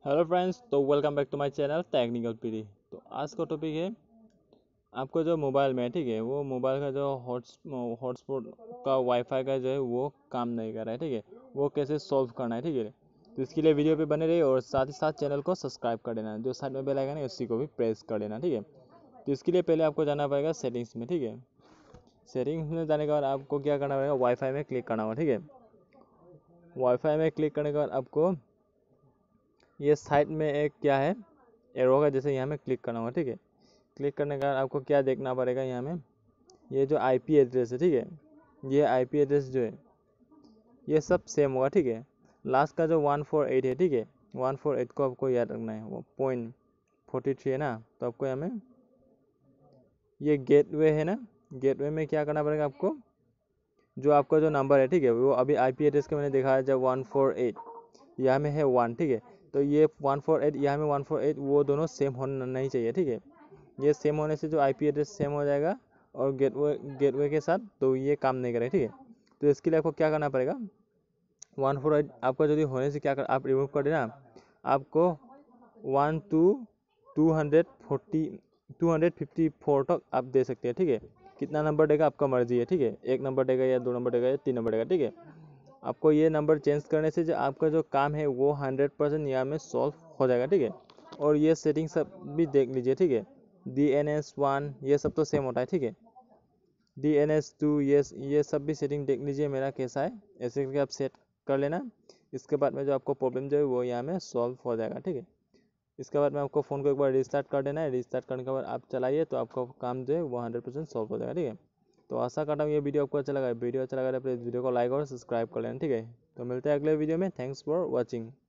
Hello friends, तो welcome back to my channel technical PD. तो आज का टॉपिक है आपको जो मोबाइल में ठीक है, वो मोबाइल का जो हॉटस्पॉट का वाईफाई का जो है वो काम नहीं कर रहा है, ठीक है। वो कैसे सॉल्व करना है, ठीक है। तो इसके लिए वीडियो पे बने रहिए और साथ ही साथ चैनल को सब्सक्राइब कर देना, जो साइड में बेल आइकन है उसी को भी प्रेस कर देना, ठीक है। तो इसके लिए पहले आपको जाना पड़ेगा सेटिंग्स में, ठीक है। सेटिंग्स में जाने के बाद आपको क्या करना पड़ेगा, वाईफाई में क्लिक करना होगा, ठीक है। वाईफाई में क्लिक करने के बाद आपको ये साइड में एक क्या है एरो का, जैसे यहाँ में क्लिक करना होगा, ठीक है। क्लिक करने के बाद आपको क्या देखना पड़ेगा, यहाँ में ये जो आईपी एड्रेस है, ठीक है। ये आईपी एड्रेस जो है ये सब सेम होगा, ठीक है। लास्ट का जो 148 है, ठीक है, 148 को आपको याद रखना है, वो .43 है ना। तो आपको यहाँ में ये गेटवे है ना, गेटवे में क्या करना पड़ेगा आपको, जो आपका जो नंबर है, ठीक है, वो अभी आईपी एड्रेस का मैंने देखा है जब 148 यहाँ में है 1, ठीक है। तो ये 148 यहाँ में 148 वो दोनों सेम होना नहीं चाहिए, ठीक है। ये सेम होने से जो आईपी एड्रेस सेम हो जाएगा और गेटवे के साथ, तो ये काम नहीं करेगा, ठीक है। तो इसके लिए आपको क्या करना पड़ेगा, 148 आपका यदि होने से क्या कर आप रिमूव कर देना, आपको 254 तक आप दे सकते हैं, ठीक है। कितना नंबर देगा आपका मर्जी है, ठीक है। 1 नंबर देगा या 2 नंबर देगा या 3 नंबर देगा, ठीक है। आपको ये नंबर चेंज करने से जो आपका जो काम है वो 100% यहाँ में सॉल्व हो जाएगा, ठीक है। और ये सेटिंग सब भी देख लीजिए, ठीक है। DNS1 ये सब तो सेम होता है, ठीक है। DNS2 ये सब भी सेटिंग देख लीजिए मेरा कैसा है, ऐसे करके आप सेट कर लेना। इसके बाद में जो आपको प्रॉब्लम जो है वो यहाँ में सॉल्व हो जाएगा, ठीक है। इसके बाद में आपको फ़ोन को एक बार रिस्टार्ट कर देना है। रिस्टार्ट करने के बाद आप चलाइए तो आपका काम जो है वो 100% सॉल्व हो जाएगा, ठीक है। तो आशा करता हूँ ये वीडियो आपको अच्छा लगा। वीडियो अच्छा लगा तो प्लीज़ वीडियो को लाइक और सब्सक्राइब कर लेना, ठीक है। तो मिलते हैं अगले वीडियो में। Thanks for watching.